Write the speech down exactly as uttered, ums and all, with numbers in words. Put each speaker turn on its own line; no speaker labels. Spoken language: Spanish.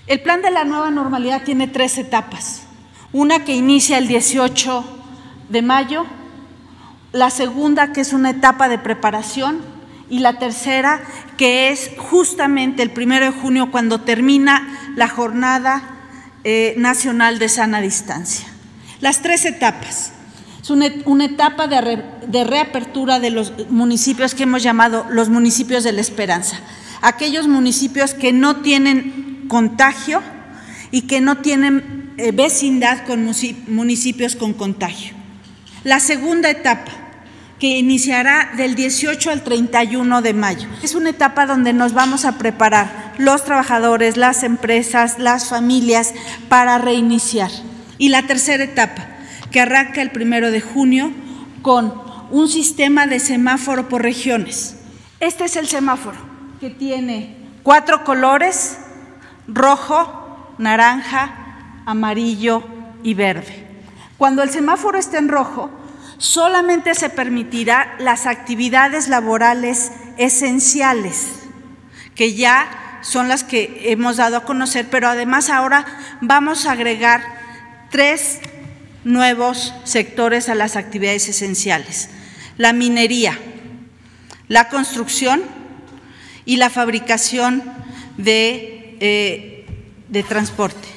El plan de la nueva normalidad tiene tres etapas. Una que inicia el dieciocho de mayo, la segunda que es una etapa de preparación y la tercera que es justamente el primero de junio cuando termina la jornada eh, nacional de sana distancia. Las tres etapas. Es una, una etapa de, re, de reapertura de los municipios que hemos llamado los municipios de la esperanza. Aquellos municipios que no tienen contagio y que no tienen eh, vecindad con municipios con contagio. La segunda etapa, que iniciará del dieciocho al treinta y uno de mayo. Es una etapa donde nos vamos a preparar los trabajadores, las empresas, las familias para reiniciar. Y la tercera etapa, que arranca el primero de junio con un sistema de semáforo por regiones. Este es el semáforo que tiene cuatro colores: rojo, naranja, amarillo y verde. Cuando el semáforo esté en rojo, solamente se permitirá las actividades laborales esenciales, que ya son las que hemos dado a conocer, pero además ahora vamos a agregar tres nuevos sectores a las actividades esenciales: la minería, la construcción y la fabricación de, eh, de transporte.